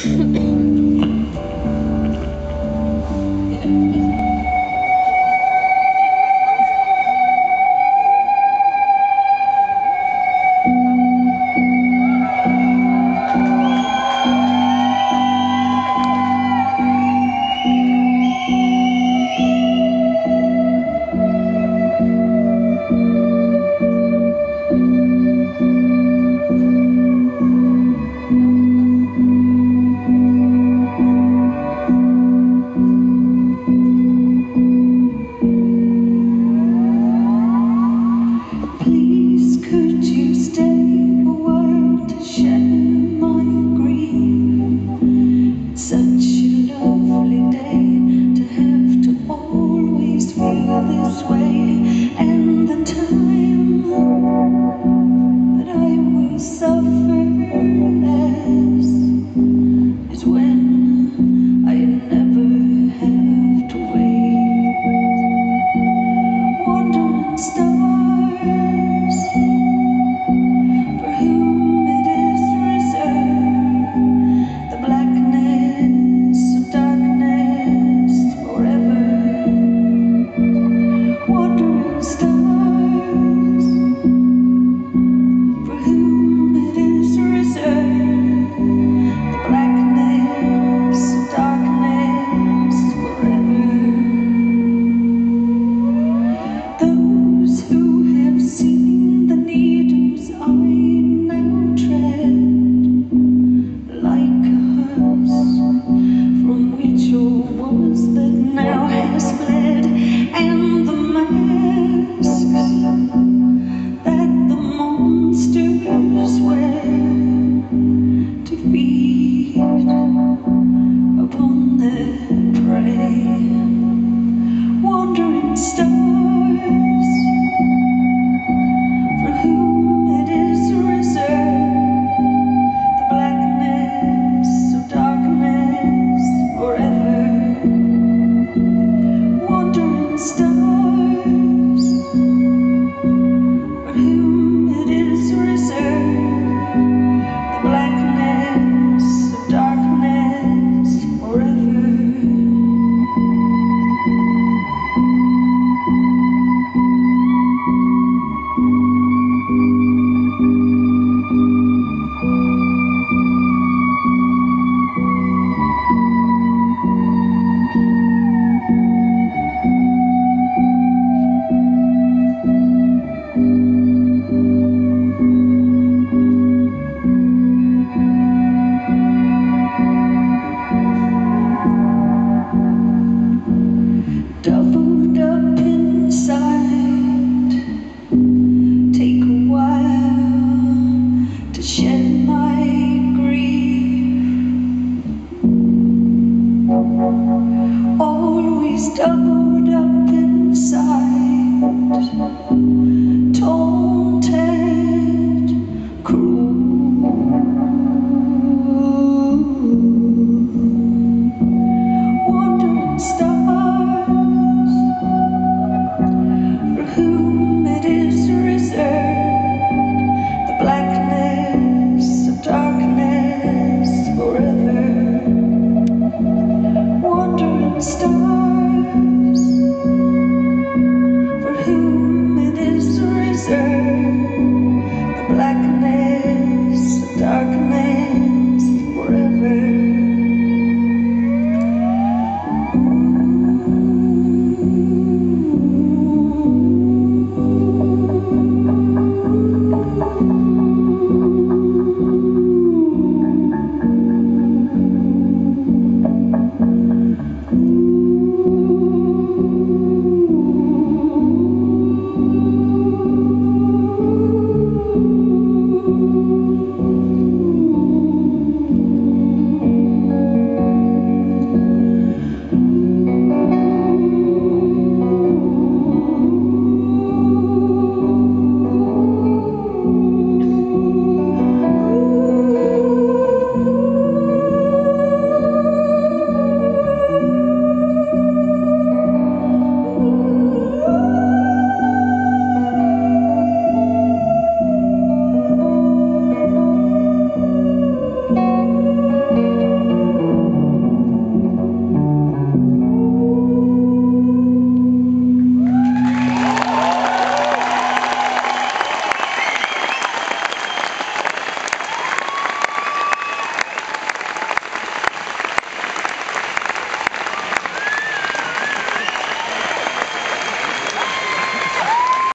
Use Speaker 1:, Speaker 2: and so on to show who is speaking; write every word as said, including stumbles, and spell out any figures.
Speaker 1: Please, could you stay a while to share my grief? It's such a lovely day to have to always feel this way, and the time that I will suffer less is when I never have to wait. Wandering stars, for whom it is reserved, the blackness of darkness forever. Wandering stars, for whom it is reserved, the blackness of darkness forever. Those who have seen the needles I now tread, like a hearse from which all was that now has fled, and the masks that the monsters wear to feed upon their prey. Wandering stars, for whom it is reserved, the blackness of darkness forever. Wandering stars, for whom it is reserved, the blackness of darkness.